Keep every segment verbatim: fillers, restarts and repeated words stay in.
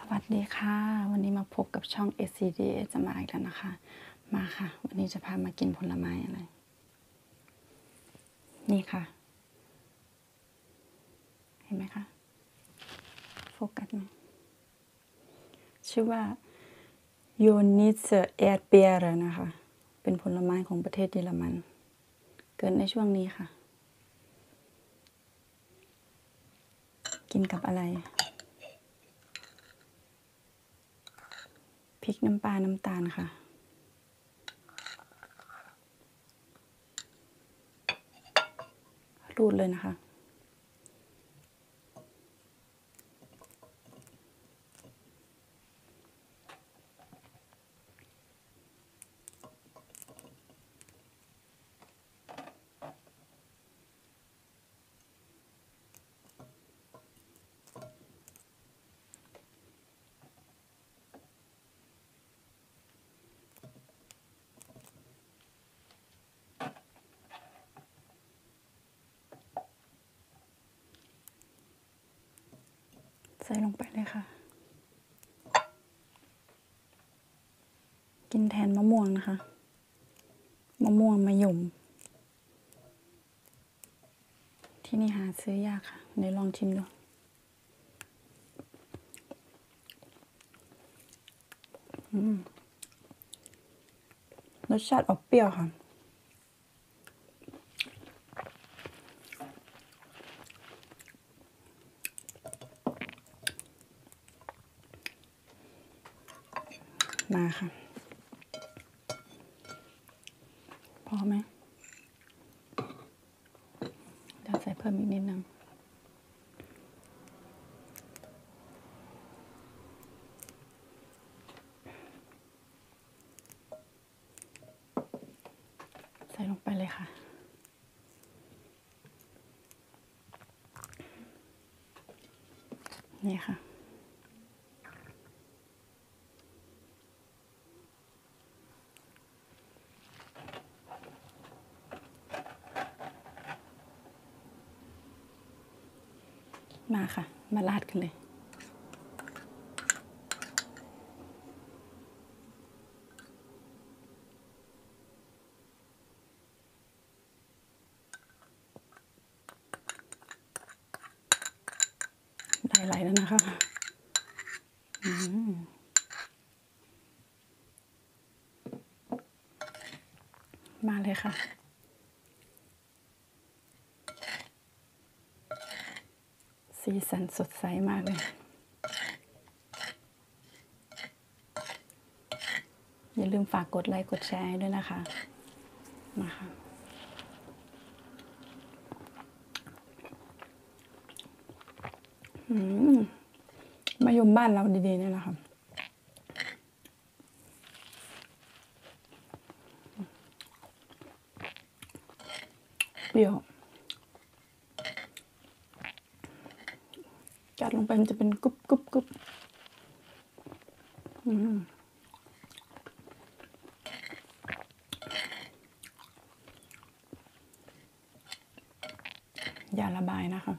วัสดีค่ะวันนี้มาพบกับช่อง เอส ซี ดี เอ จะมาอีกแล้วนะคะมาค่ะวันนี้จะพามากินผลไม้อะไรนี่ค่ะเห็นไหมคะโฟกัสไหมชื่อว่าโยนิเซอร์แอดเปียร์นะคะเป็นผลไม้ของประเทศเยอรมันเกิดในช่วงนี้ค่ะกินกับอะไรพริกน้ำปลาน้ำตาลค่ะรูดเลยนะคะใส่ลงไปเลยค่ะกินแทนมะม่วงนะคะมะม่วงมะยมที่นี่หาซื้อยากค่ะเดี๋ยวลองชิมดูรสชาติออกเปรี้ยวค่ะมาค่ะพอไหมเดี๋ยวใส่เพิ่มอีกนิดนึงใส่ลงไปเลยค่ะนี่ค่ะมาค่ะมาราดกันเลยได้ไหลแล้วนะคะมาเลยค่ะสีสันสดใสมากเลยอย่าลืมฝากกดไลค์กดแชร์ด้วยนะคะมาค่ะมะยมบ้านเราดีๆนี่แหละค่ะเปรี้ยวกัดลงไปมันจะเป็นกรุบกรุบกรุบอย่าระบายนะคะ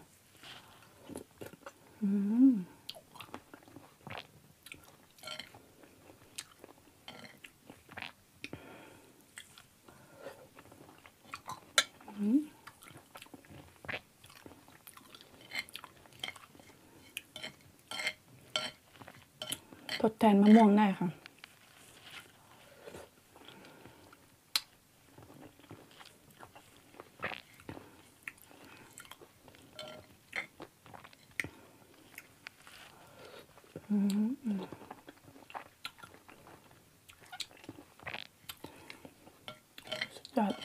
ทดแทนมะม่วงได้ค่ะจอด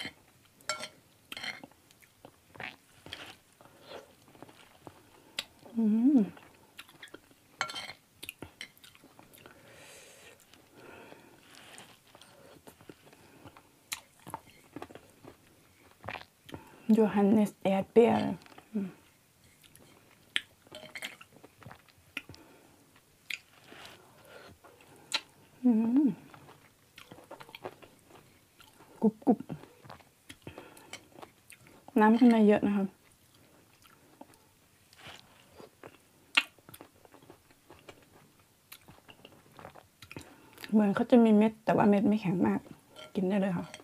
โยฮันเนสแอดเปียร์กรุบกรุบน้ำข้างในเยอะนะคะเหมือนเขาจะมีเม็ดแต่ว่าเม็ดไม่แข็งมากกินได้เลยค่ะ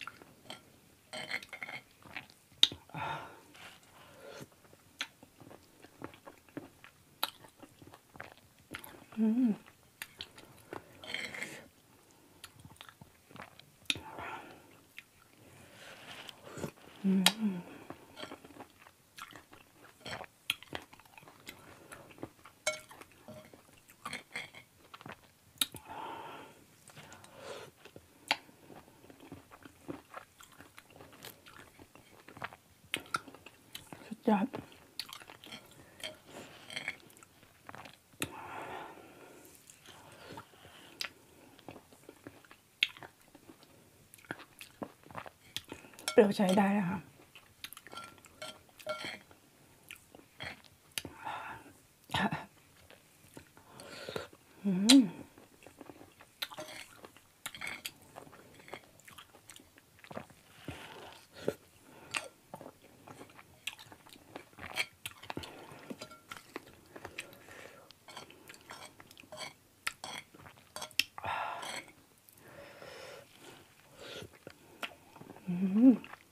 อืมอืมสุดยอดเปรี้ยวใช้ได้แล้วค่ะอืมอืม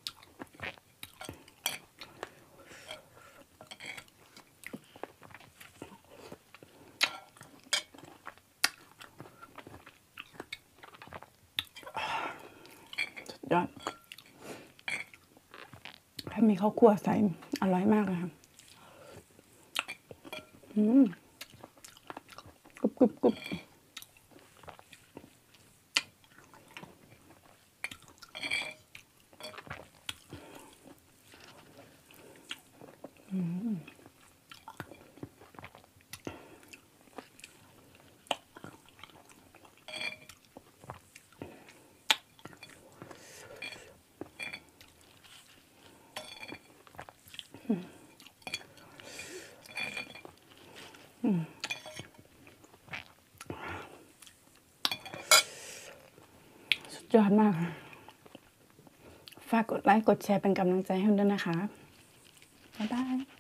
สุดยอดถ้ามีข้าวคั่วใส่อร่อยมากเลยค่ะอืมกรุบกรุบกรุบอืมอืมสุดยอดมากค่ะฝากกดไลค์กดแชร์เป็นกำลังใจให้ด้วยนะคะบ๊ายบาย